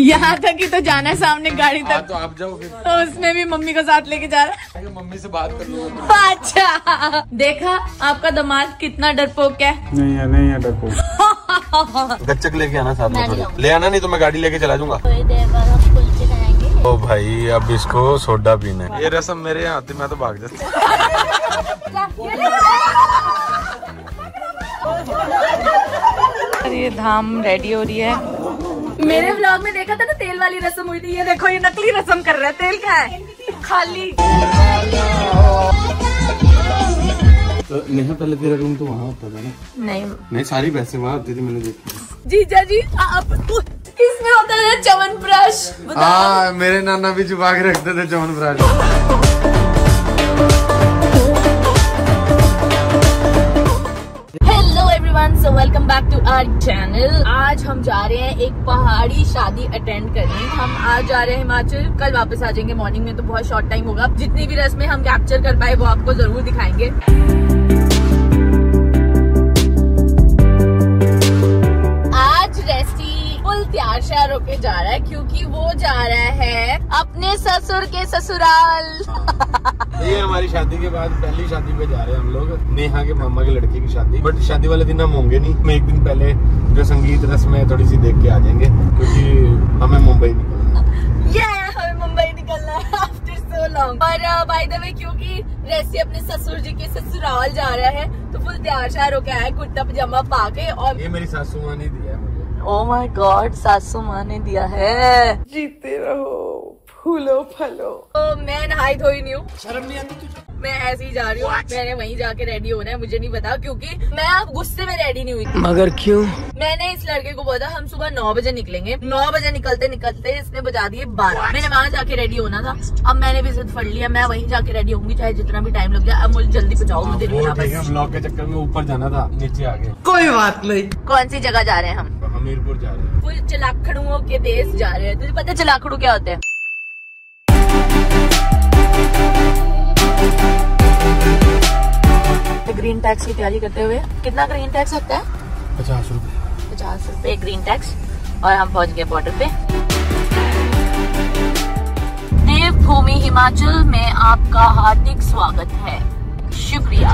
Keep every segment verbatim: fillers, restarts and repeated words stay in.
यहाँ तक ही तो जाना है, सामने गाड़ी तक। तो आप जाओ फिर। तो उसमें भी मम्मी को साथ लेके जा रहा है। मम्मी से बात कर लूंगा। अच्छा, देखा आपका दामाद कितना डरपोक है। नहीं है, नहीं है डरपोक। गच्चक लेके आना साथ में थोड़ी। ले आना, नहीं तो मैं गाड़ी लेके चला जाऊंगा। ओ भाई, अब इसको सोडा पीना है। ये रस्म मेरे यहाँ आती, मैं तो भाग जाता। ये धाम रेडी हो रही है। मेरे व्लॉग में देखा था ना, तेल वाली रस्म हुई थी। ये देखो, ये नकली रस्म कर रहा है। तेल क्या है? खाली। तो नेहा, पहले तेरा रूम तो वहाँ होता था ना? नहीं नहीं, सारी वैसे वहाँ होती थी, मैंने देखी। जीजा जी, आप किसमें होता है च्यवनप्राश? हाँ, मेरे नाना भी छुपा के रखते थे chyawanprash. So welcome back to our channel. आज हम जा रहे हैं एक पहाड़ी शादी अटेंड करने। हम आज जा रहे हैं हिमाचल, कल वापस आ जाएंगे मॉर्निंग में, तो बहुत शॉर्ट टाइम होगा। जितनी भी रस्में हम कैप्चर कर पाए वो आपको जरूर दिखाएंगे। आज रेस्टी फुल तैयार श्यार होके जा रहा है, क्योंकि वो जा रहा है अपने ससुर के ससुराल। ये हमारी शादी के बाद पहली शादी पे जा रहे हैं हम लोग, नेहा के मामा के लड़के की शादी। बट शादी वाले दिन हम होंगे नहीं, हम एक दिन पहले जो संगीत रस्म है थोड़ी सी देख के आ जाएंगे, क्योंकि हमें मुंबई निकलना है। yeah, हमें मुंबई निकलना है आफ्टर सो लॉन्ग। पर बाय द वे, क्योंकि रेसी अपने ससुर जी के ससुराल जा रहा है, तो फुल तैयार श्यार होके आया, कुर्ता पजामा पा के। और ये मेरी सासू माँ ने दिया है मुझे। ओह माय गॉड, सासू माँ ने दिया है। जीते रहो, फूलो फलो। तो मैं नहाई धोई नहीं हूँ, शर्म नहीं आती तुझे? मैं ऐसे ही जा रही हूँ। मैंने वहीं जाके रेडी होना है, मुझे नहीं पता, क्योंकि मैं अब गुस्से में रेडी नहीं हुई। मगर क्यों? मैंने इस लड़के को बोला हम सुबह नौ बजे निकलेंगे। नौ बजे निकलते निकलते इसने बजा दिए बारह। मैंने वहाँ जाके रेडी होना था। अब मैंने भी जिद फड़ लिया, मैं वहीं जाके रेडी होंगी, चाहे जितना भी टाइम लग जाए। अब मुझे जल्दी पहुँचाओ, मुझे ब्लॉग के चक्कर में ऊपर जाना था, नीचे आ गए। कोई बात नहीं। कौन सी जगह जा रहे हैं हम? हमीरपुर जा रहे हैं। फुल चलाखड़ुओं के देश जा रहे हैं। तुझे पता है चलाखड़ू क्या होते हैं? ग्रीन टैक्स की तैयारी करते हुए, कितना ग्रीन टैक्स लगता है? पचास रुपए पचास रुपए ग्रीन टैक्स। और हम पहुंच गए बॉर्डर पे। देवभूमि हिमाचल में आपका हार्दिक स्वागत है, शुक्रिया।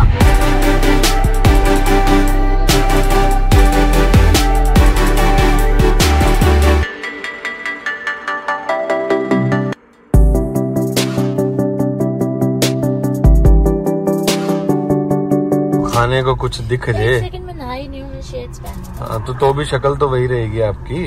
खाने को कुछ दिख जे। एक सेकंड में नहाई नहीं हूँ, शेड्स पहना। हाँ, तो तो भी शक्ल तो वही रहेगी आपकी।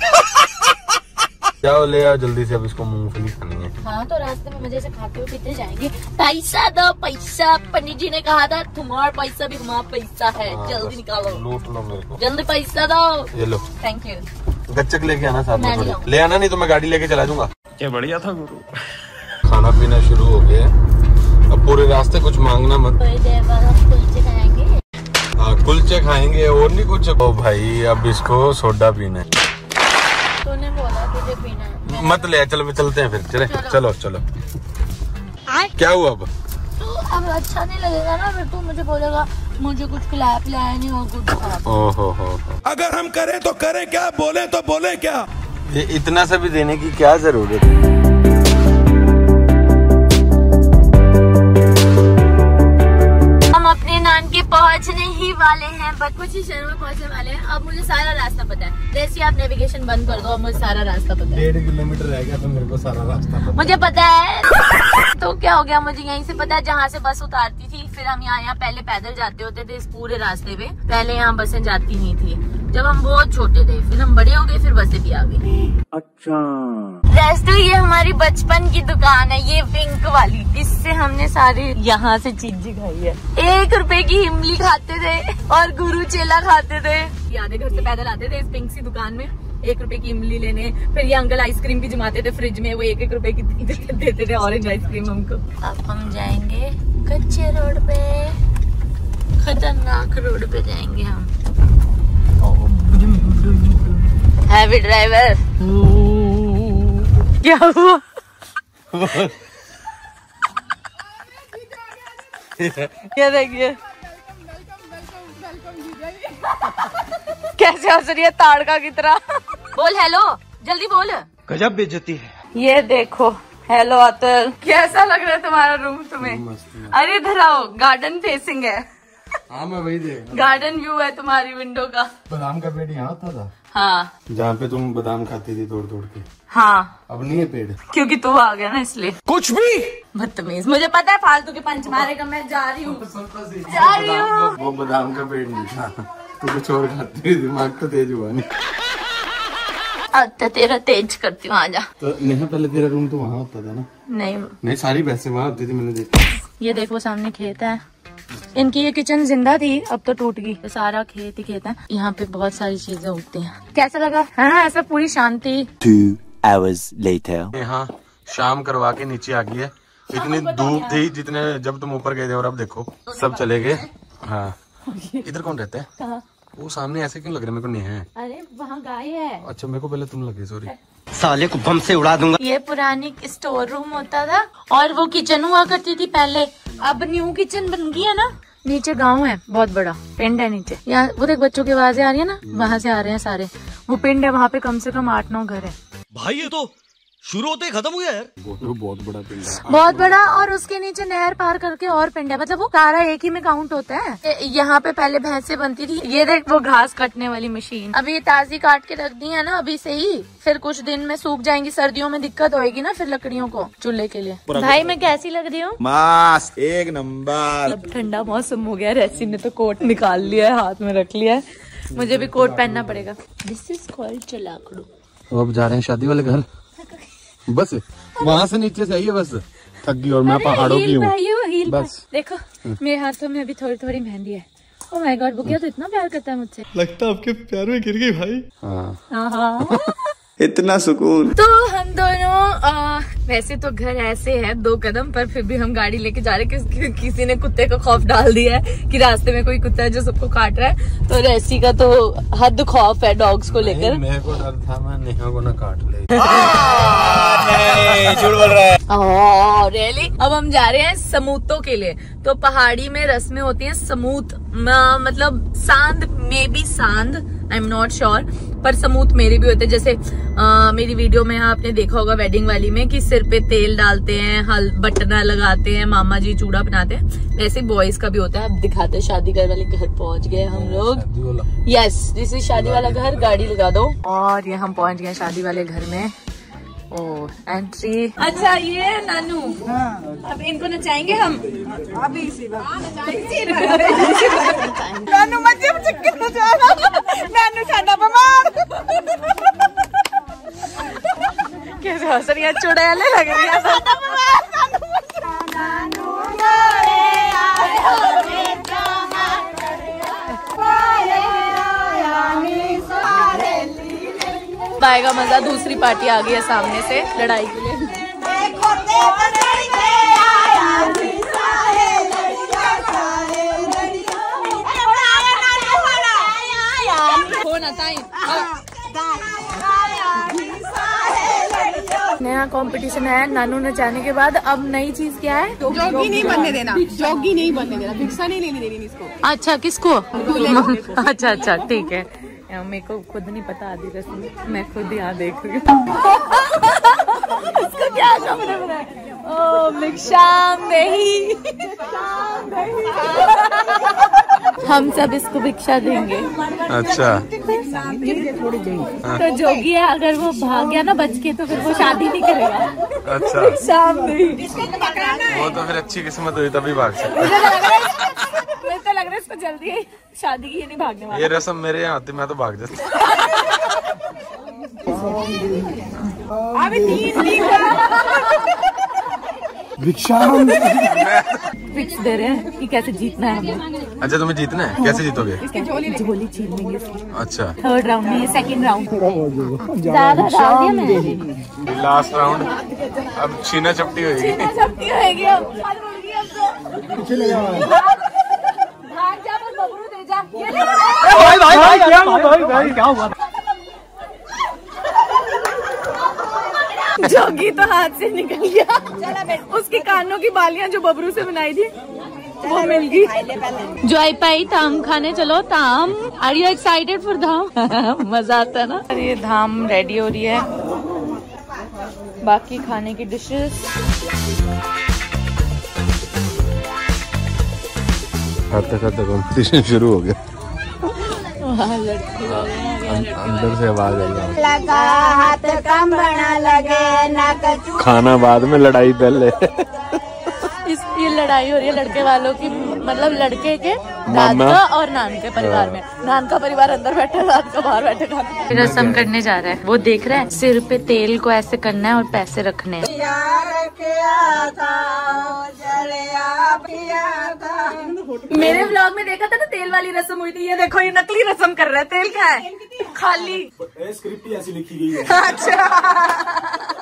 जाओ ले आओ जल्दी से, अब इसको मूंगफली खानी है। हाँ, तो रास्ते में मजे से खाते हुए पीते जाएंगे। पैसा दो पैसा, पंडित जी ने कहा था तुम्हारा पैसा भी हमारा पैसा है। हाँ, जल्दी निकालो, लूट लो मेरे को, जल्दी पैसा दो। ये लो, थैंक यू। गच्चक लेके आना साथ में नहीं थोड़ी। ले आना, नहीं तो मैं गाड़ी लेके चला जाऊंगा। क्या बढ़िया था गुरु। खाना पीना शुरू हो गया, अब पूरे रास्ते कुछ मांगना मत। थोड़ी देर बाद हम कुलचे खाएंगे। हाँ, कुलचे खाएंगे और नहीं कुछ। ओ भाई, अब इसको सोडा पीना है। तूने बोला तुझे पीना है। मत ले, चलो चलते हैं फिर। चले चलो चलो, चलो। क्या हुआ अब? तो अब अच्छा नहीं लगेगा ना, फिर तू मुझे बोलेगा मुझे कुछ खिलाया पिलाया नहीं और कुछ खराब। ओहो हो, अगर हम करें तो करें क्या, बोले तो बोले क्या। ये इतना सा भी देने की क्या जरूरत है? हम अपने नान के पहुंचने ही वाले हैं, बस कुछ ही शहर में पहुंचने वाले हैं। अब मुझे सारा रास्ता पता है। जैसे आप नेविगेशन बंद कर दो, अब मुझे सारा रास्ता पता है। डेढ़ किलोमीटर रह गया तो मेरे को सारा रास्ता पता। मुझे पता है। तो क्या हो गया, मुझे यहीं से पता है जहाँ से बस उतारती थी। फिर हम यहाँ यहाँ पहले पैदल जाते होते थे इस पूरे रास्ते पे। पहले यहाँ बसें जाती नहीं थी जब हम बहुत छोटे थे, फिर हम बड़े हो गए, फिर बसें भी आ गई। अच्छा रेस्टो, ये हमारी बचपन की दुकान है, ये पिंक वाली। इससे हमने सारे यहाँ से चीजें खाई है। एक रुपए की इमली खाते थे और गुरु चेला खाते थे। यादें घर से पैदल आते थे इस पिंक सी दुकान में, एक रुपए की इमली लेने। फिर ये अंकल आइसक्रीम भी जमाते थे फ्रिज में, वो एक एक रुपए की देते थे ऑरेंज आइसक्रीम हमको। अब हम जाएंगे कच्चे रोड पे, खतरनाक रोड पे जाएंगे हम। Heavy driver. क्या हुआ? क्या देखिए कैसे हंस रही है ताड़का की तरह। बोल हेलो, जल्दी बोल। गजब बेइज्जती है। ये देखो, हेलो अतुल, कैसा लग रहा है तुम्हारा रूम तुम्हें? अरे इधर आओ, गार्डन फेसिंग है। हाँ मैं वही देख, गार्डन व्यू है तुम्हारी विंडो का। बादाम का पेड़ यहाँ होता था। हाँ, जहाँ पे तुम बादाम खाती थी तोड़ तोड़ के। हाँ, अब नहीं है पेड़, क्योंकि तू आ गया ना इसलिए। कुछ भी बदतमीज, मुझे पता है फालतू के पंच मारेगा, मैं जा रही हूँ जा रही हूँ। वो बादाम का पेड़ नहीं था, तू कुछ और खाती थी, दिमाग तो तेज हुआ नहीं। अब तो तेरा तेज करती हूँ, आजा। तो नेहा पहले तेरा रूम तो वहाँ होता था ना? नहीं नहीं, सारी भैंसें वहाँ होती थी, मैंने देखा। ये देखो सामने खेत है, इनकी ये किचन जिंदा थी, अब तो टूट गई। तो सारा खेत ही खेत है, यहाँ पे बहुत सारी चीजें उगती हैं। कैसा लगा? हाँ, ऐसा पूरी शांति। Two hours later. यहाँ शाम करवा के नीचे आ गई है। इतनी धूप थी जितने जब तुम ऊपर गए थे, और अब देखो सब चले गए। हाँ, इधर कौन रहता है? कहाँ? वो सामने ऐसे क्यों लग रहा है? मेरे को नहीं है। अरे वहाँ गाय है। अच्छा, मेरे को पहले तुम लगे, सॉरी। साले को बम से उड़ा दूंगा। ये पुरानी स्टोर रूम होता था और वो किचन हुआ करती थी पहले। अब न्यू किचन बन गई है ना। नीचे गांव है, बहुत बड़ा पिंड है नीचे। यहाँ वो देख, बच्चों की आवाजें आ रही है ना, वहाँ से आ रहे हैं सारे। वो पिंड है, वहाँ पे कम से कम आठ नौ घर है। भाई ये तो शुरू होते ही खत्म हो गया यार। वो बहुत बड़ा पिंड है, बहुत बड़ा। और उसके नीचे नहर पार करके और पिंड है, मतलब वो सारा एक ही में काउंट होता है। यहाँ पे पहले भैंसे बनती थी। ये देख, वो घास काटने वाली मशीन अभी ताजी काट के रख दी है ना, अभी से ही। फिर कुछ दिन में सूख जाएंगी, सर्दियों में दिक्कत होएगी ना फिर लकड़ियों को चूल्हे के लिए। भाई मैं कैसी लग रही हूँ? मस्त, एक नंबर। अब ठंडा मौसम हो गया, रेसी ने तो कोट निकाल लिया है, हाथ में रख लिया है। मुझे भी कोट पहनना पड़ेगा। दिस इज कॉल्ड चलाकड़ू। अब जा रहे हैं शादी वाले घर। बस वहाँ से नीचे से आई है, बस थक गई। और मैं पहाड़ों की हूँ बस। देखो मेरे हाथों में अभी थोड़ी थोड़ी मेहंदी है। ओह माय गॉड, वो क्या तो इतना प्यार करता है मुझसे। लगता है आपके प्यार में गिर गई भाई। हाँ हाँ। इतना सुकून। तो हम दोनों आ, वैसे तो घर ऐसे है दो कदम पर, फिर भी हम गाड़ी लेके जा रहे हैं कि, किसी ने कुत्ते का खौफ डाल दिया है कि रास्ते में कोई कुत्ता है जो सबको काट रहा है। तो रेसी का तो हद खौफ है डॉग्स को लेकर। मेरे को डर था मैं नेहा को ना काट ले। झूठ बोल रहा है। Oh really? अब हम जा रहे हैं समूतों के लिए। तो पहाड़ी में रस्में होती हैं समूत, मतलब sand, maybe sand, I am not sure, पर समूत मेरे भी होते हैं। जैसे आ, मेरी वीडियो में आपने देखा होगा वेडिंग वाली में कि सिर पे तेल डालते हैं, हल बटना लगाते हैं, मामा जी चूड़ा बनाते हैं, वैसे बॉयज का भी होता है। अब दिखाते हैं, शादी घर वाले घर पहुंच गए हम लोग। यस, दिस इज शादी वाला घर, गाड़ी लगा दो। और ये हम पहुंच गए शादी वाले घर में। Oh entry. अच्छा ये है नानू। हाँ। अब इनको नचाएंगे हम अभी इसी नानू मत नचाना, नानू साडा बीमार। कैसे हंस रही है, चुड़ैले लग रही है। आएगा मजा। दूसरी पार्टी आ गई है सामने से लड़ाई के लिए। नया कंपटीशन है नानू नचाने के बाद। अब नई चीज क्या है? जॉगी नहीं बनने देना, जॉगी नहीं बनने देना, भिक्षा नहीं लेनी देनी इसको। अच्छा किसको? अच्छा अच्छा ठीक है, मेरे को खुद नहीं पता आधी रस्म, मैं खुद यहाँ देख रही हूँ। इसको क्या कमरे में है? ओ भिक्षा नहीं, हम सब इसको भिक्षा देंगे। अच्छा तो जोगी है, अगर वो भाग गया ना बच के तो फिर वो शादी नहीं करेगा। अच्छा शाम नहीं, वो तो फिर अच्छी किस्मत हुई तभी भाग सकते। मुझे तो लग रहा है इसको जल्दी ही शादी की, ये नहीं भागने वाला। ये रस्म मेरे यहाँ आती, मैं तो भाग जाती। अभी तीन दिन भिक्षा फिक्स दे रहे हैं कि कैसे जीतना है हमें। अच्छा तुम्हें जीतना है, कैसे जीतोगे? झोली छीन लेंगे। अच्छा थर्ड राउंड में, ये सेकंड राउंड ज्यादा डाल दिया मैंने। लास्ट राउंड, अब छीना चपटी होगी। छीना चपटी होगी अब। भाग जा, बस बबरू दे जा। भाई भाई भाई क्या भाई भाई क्या हुआ? जोगी तो हाथ से निकल गया। उसके कानों की बालियां जो बबरू से बनाई थी वो मिल गई। जो आई पाई धाम खाने चलो। Dham, are you excited for dham? मजा आता है ना। ये धाम रेडी हो रही है बाकी खाने की डिशेस। खाते खाते कंपटीशन शुरू हो गया। अंदर से आवाज आई लगा हाथ कम बना लगे ना कचू। खाना बाद में लड़ाई पहले। इस ये लड़ाई हो रही है लड़के वालों की, मतलब लड़के के दादा और नान के परिवार में। नान का परिवार अंदर बैठा है, दादा का बाहर बैठे खाना। रसम करने जा रहा है, वो देख रहा है सिर पे तेल को ऐसे करना है और पैसे रखने हैं। मेरे व्लॉग में देखा था ना तेल वाली रसम हुई थी, ये देखो ये नकली रसम कर रहा है। तेल क्या है? खाली स्क्रिप्ट ही ऐसी लिखी गई है। अच्छा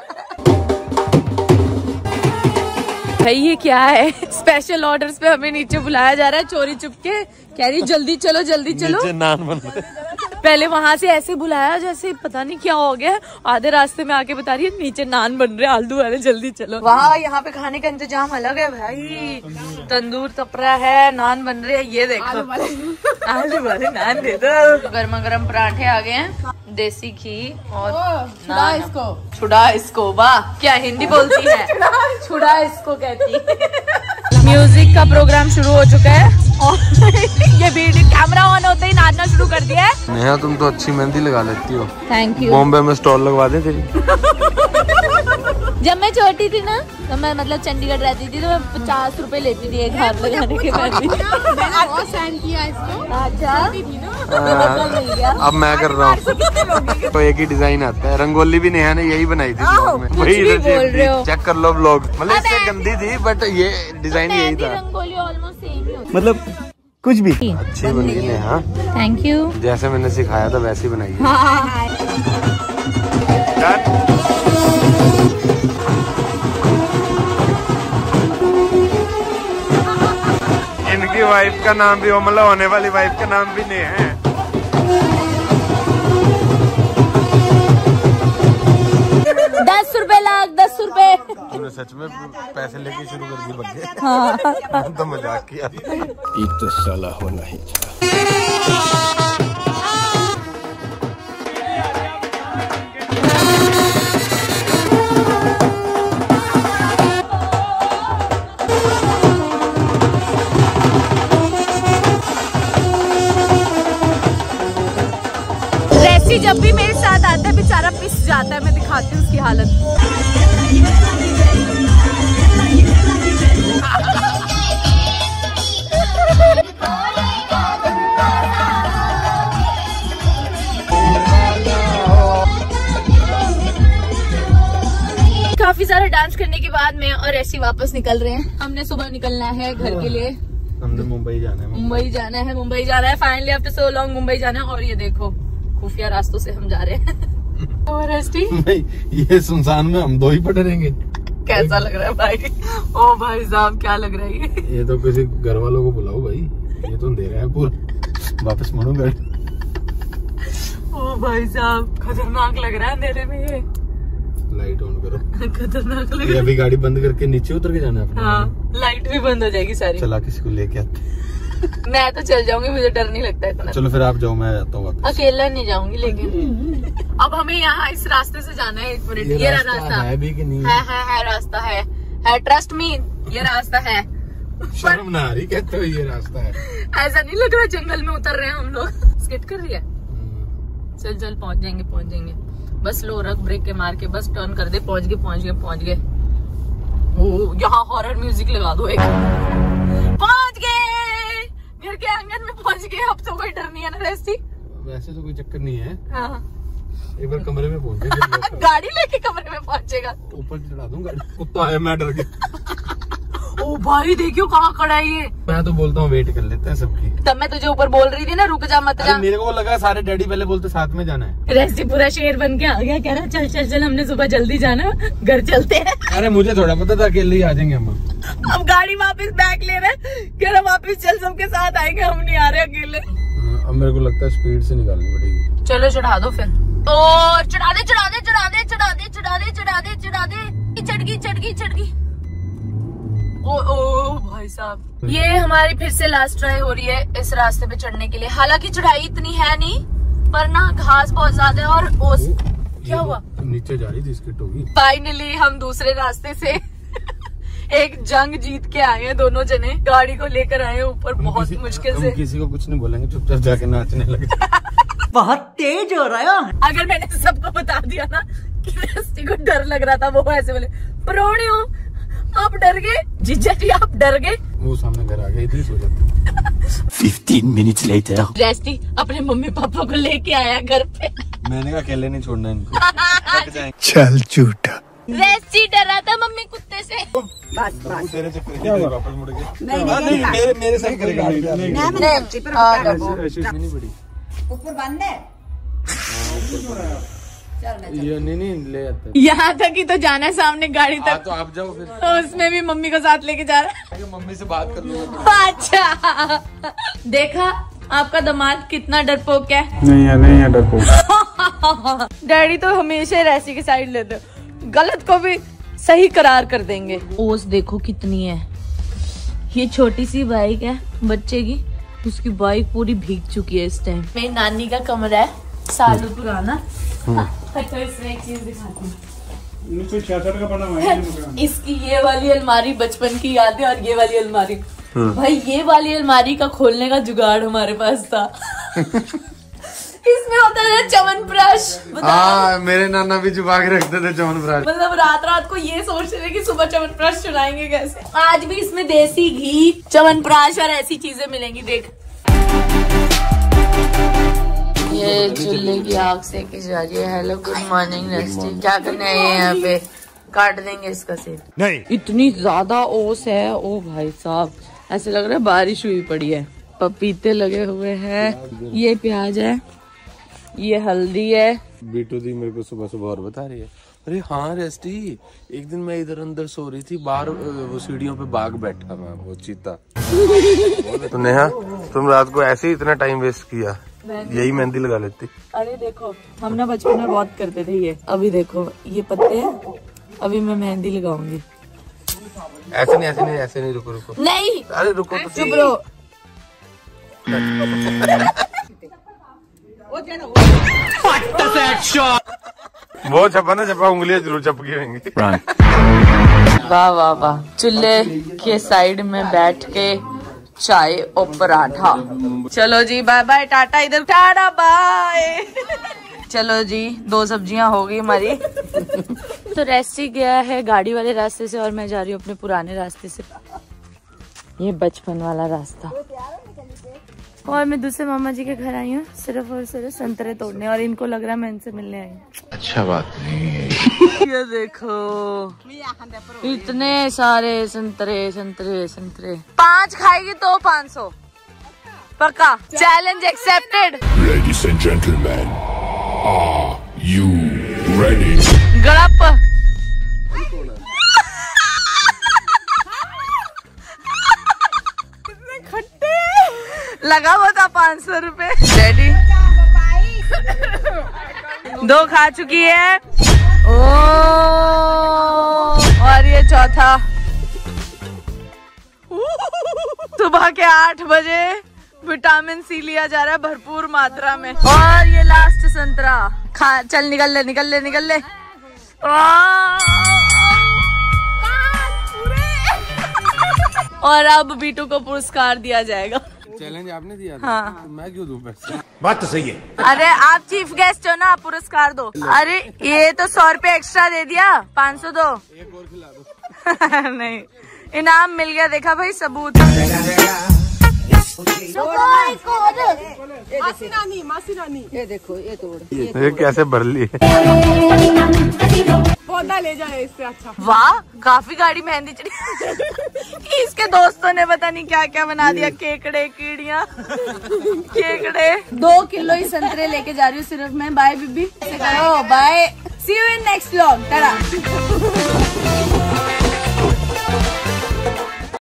भाई ये क्या है? स्पेशल ऑर्डर्स पे हमें नीचे बुलाया जा रहा है चोरी चुपके। कह रही जल्दी चलो जल्दी चलो। नान बन रहे। पहले वहां से ऐसे बुलाया जैसे पता नहीं क्या हो गया, आधे रास्ते में आके बता रही है नीचे नान बन रहे आलू वाले, जल्दी चलो। वाह यहाँ पे खाने का इंतजाम अलग है भाई। तंदूर तप रहा है, नान बन रहे हैं, ये देखो आलू वाले नान दे दो। गर्मा गर्म पराठे आ गए हैं, देसी घी और छुड़ा इसको, छुड़ा इसको। वाह क्या हिंदी बोलती है, छुड़ा इसको कहती। म्यूजिक का प्रोग्राम शुरू हो चुका है और ये वीडियो कैमरा ऑन होते ही नाचना शुरू कर दिया है। नेहा तुम तो अच्छी मेहंदी लगा लेती हो। Thank you. बॉम्बे में स्टॉल लगवा दे तेरी। जब मैं छोटी थी ना तो मैं मतलब चंडीगढ़ रहती थी तो मैं पचास रुपए लेती थी एक हाथ लगाने के बाद। मैंने बहुत सेंड किया इसको। अच्छा मिल गया। अब मैं कर रहा हूँ। तो एक ही डिजाइन आता है। रंगोली भी नेहा ने यही बनाई थी ब्लॉग में। वही बोल रहे हो। चेक कर लो ब्लॉग, मतलब इससे गंदी थी बट ये डिजाइन यही था। रंगोली ऑलमोस्ट सेम ही होती मतलब कुछ भी अच्छी बनी है नेहा। Thank you. जैसे मैंने सिखाया था वैसे ही बनाई है। इनकी वाइफ का नाम भी हो, मतलब होने वाली वाइफ का नाम भी नेहा है। दस रुपए लाख, दस रुपए। तूने सच में पैसे लेके शुरू कर दी बच्चे? हाँ। तो मजाक किया। एक तो साला होना ही चाहिए। रेसी जब भी मेरे साथ आता है बेचारा पिस जाता है, मैं दिखाती हूँ उसकी हालत। काफी सारा डांस करने के बाद में और ऐसे वापस निकल रहे हैं। हमने सुबह निकलना है घर के लिए। हमने मुंबई जाना है। मुंबई जाना है मुंबई जाना है finally after so long Mumbai जाना है। और ये देखो खुफिया रास्तों से हम जा रहे हैं। और ये सुनसान में हम दो ही पड़े रहेंगे। कैसा लग रहा है भाई? ओ भाई साहब क्या लग रहा है? ये तो किसी घर वालों को बुलाओ भाई, ये तो दे रहा है पूरा। वापस मुड़ो घर। ओ भाई साहब खतरनाक लग रहा है अंधेरे में ये। लाइट ऑन करो। खतरनाक लग रहा है। अभी गाड़ी बंद करके नीचे उतर के जाना है। हाँ लाइट भी बंद हो जाएगी सारी। चला किसी को लेके आते। मैं तो चल जाऊंगी, मुझे डर नहीं लगता इतना। चलो फिर आप जाओ, मैं आता हूँ। अकेला नहीं जाऊंगी लेकिन अब हमें यहाँ इस रास्ते से जाना है। एक मिनट, ये, ये रास्ता है भी कि नहीं? है है है रास्ता है है ट्रस्ट मी ये रास्ता है। शर्म ना आ रही कहते हो ये रास्ता है? ऐसा नहीं लग रहा जंगल में उतर रहे हैं हम लोग। स्किट कर रही है। चल चल पहुंच जाएंगे पहुंच जाएंगे। बस लो रख ब्रेक के मार के बस टर्न कर दे। पहुंच गए पहुंच गए पहुंच गए। ओ यहाँ हॉरर म्यूजिक लगा दो एक। पहुंच गए घर के आंगन में पहुंच गए। अब तो कोई डर नहीं है ना रेस्टी? वैसे तो कोई चक्कर नहीं है। हाँ। एक बार कमरे में पहुंच गए। गाड़ी लेके कमरे में पहुंचेगा। ऊपर चढ़ा दूं गाड़ी। कुत्ता है मैं डर गया। ओ भाई देखियो कहाँ खड़ा है ये। मैं तो बोलता हूँ वेट कर लेते हैं सबकी। तब मैं तुझे ऊपर बोल रही थी ना रुक जा मत जा। मेरे को लगा सारे डैडी पहले बोलते साथ में जाना है। रेस्टी पूरा शेर बन के आ गया, कह रहा चल चल चल हमने सुबह जल्दी जाना घर चलते हैं। अरे मुझे थोड़ा पता था अकेले ही आ जाएंगे हम। अब गाड़ी वापस बैक ले रहे, कह रहा वापस चल सबके साथ आएंगे, हम नहीं आ रहे अकेले। अब मेरे को लगता है स्पीड से निकालनी पड़ेगी। चलो चढ़ा दो फिर। और चढ़ा दे चढ़ा दे चढ़ा दे चढ़ा दे चढ़ा दे चढ़ा दे चढ़ा दे चढ़ गई चढ़ गई चढ़ गई। ओ ओ भाई साहब ये हमारी फिर से लास्ट ट्राई हो रही है इस रास्ते पे चढ़ने के लिए। हालांकि चढ़ाई इतनी है नहीं पर ना घास बहुत ज्यादा है और ओस। क्या हुआ? नीचे जा रही थी, स्किट होगी। फाइनली हम दूसरे रास्ते से एक जंग जीत के आए हैं, दोनों जने गाड़ी को लेकर आए हैं ऊपर बहुत किसी, मुश्किल हम से। किसी को कुछ नहीं बोलेंगे, चुपचाप जाके नाचने लगे। बहुत तेज हो रहा है। अगर मैंने सबको बता दिया ना कि रस्ती को डर लग रहा था, वो ऐसे बोले प्रोणे हो आप डर गए, जीजा जी आप डर गए। वो सामने घर आ गई थी, सो जाती। Fifteen minutes later. रेस्टी अपने मम्मी पापा को लेके आया घर पे। मैंने कहा अकेले नहीं छोड़ना इनको। चल झूठा। रेस्टी डरा था मम्मी कुत्ते से। बस बस तेरे चक्कर में वापस मुड़ गए। नहीं नहीं नहीं, मेरे मेरे साथ करेगा। नहीं पड़ी ऊपर बंद है। ये नहीं नहीं ले आता। यहाँ तक ही तो जाना है, सामने गाड़ी हाँ तक। तो आप जाओ फिर। तो उसमें भी मम्मी को साथ लेके जा रहा है। मम्मी से बात कर लूंगा। अच्छा देखा आपका दामाद कितना डरपोक है। नहीं है नहीं है डरपोक। डैडी तो हमेशा रैसी की साइड लेते, गलत को भी सही करार कर देंगे। ओस देखो कितनी है, ये छोटी सी बाइक है बच्चे की, उसकी बाइक पूरी भीग चुकी है इस टाइम। मेरी नानी का कमरा है, सालों पुराना। तो इसमें एक चीज दिखाती हूँ। उन्नीस सौ छियासठ का बना हुआ है। इसकी ये वाली अलमारी बचपन की याद है, और ये वाली अलमारी भाई, ये वाली अलमारी का खोलने का जुगाड़ हमारे पास था। इसमें होता था च्यवनप्राश। हाँ मेरे नाना भी छुपा के रखते थे च्यवनप्राश। मतलब रात रात को ये सोच रहे थे कि सुबह च्यवनप्राश चुराएंगे कैसे। आज भी इसमें देसी घी, च्यवनप्राश और ऐसी चीजें मिलेंगी। देख ये चूल्हे की आग सेकी जा रही है। हेलो गुड मॉर्निंग रेस्टी, क्या करने आए हैं यहाँ पे? काट देंगे इसका सेल। नहीं इतनी ज्यादा ओस है, ओ भाई साहब ऐसे लग रहा है बारिश हुई पड़ी है। पपीते लगे हुए हैं, ये प्याज है, ये हल्दी है। बीटू दी मेरे को सुबह सुबह और बता रही है, अरे हाँ रेस्टी एक दिन मैं इधर अंदर सो रही थी, बाहर वो सीढ़ियों पे बाघ बैठा हुआ, वो चीता। तो नेहा तुम रात को ऐसे ही इतना टाइम वेस्ट किया, यही मेहंदी लगा लेती। अरे देखो हम ना बचपन में बहुत करते थे ये। अभी देखो ये पत्ते हैं, अभी मैं मेहंदी लगाऊंगी। ऐसे नहीं ऐसे नहीं ऐसे नहीं, रुको रुको नहीं अरे रुको तो चुप रहो। वो छपा ना छपा, उंगलियां जरूर चपकी होंगी। वाह वाह वाह, चूल्हे के साइड में बैठ के चाय और पराठा। चलो जी बाय बाय, टाटा, इधर टाटा बाय। चलो जी दो सब्जियां हो गई हमारी। तो रेस्टी गया है गाड़ी वाले रास्ते से और मैं जा रही हूँ अपने पुराने रास्ते से, ये बचपन वाला रास्ता। और मैं दूसरे मामा जी के घर आई हूँ सिर्फ और सिर्फ संतरे तोड़ने, और इनको लग रहा है मैं इनसे मिलने आई हूँ। अच्छा बात नहीं है। ये देखो इतने सारे संतरे संतरे संतरे। पांच खाएगी तो पाँच सौ पक्का। Challenge accepted. Ladies and gentlemen, are you ready? गड़प। लगा हुआ था पाँच सौ रुपए। रेडी दो खा चुकी है, ओ और ये चौथा। सुबह के आठ बजे विटामिन सी लिया जा रहा है भरपूर मात्रा में, और ये लास्ट संतरा खा। चल निकल ले निकल ले निकल ले। और अब बीटू को पुरस्कार दिया जाएगा। चैलेंज आपने दिया था? हाँ। तो मैं क्यों दूं पैसे? बात तो सही है। अरे आप चीफ गेस्ट हो ना, आप पुरस्कार दो। अरे ये तो सौ रुपए एक्स्ट्रा दे दिया, पाँच सौ दो। एक और खिला दो। नहीं इनाम मिल गया, देखा भाई सबूत। मासी नानी मासी नानी ये देखो ये तोड़, ये कैसे भर ली है? पौधा ले जाए इससे अच्छा। वाह काफी गाड़ी मेहंदी चढ़ी। इसके दोस्तों ने पता नहीं क्या क्या बना दिया, केकड़े कीड़ियाँ केकड़े। दो किलो ही संतरे लेके जा रही हूँ सिर्फ मैं। बाय बीबी, करो bye, see you in next vlog. Tata.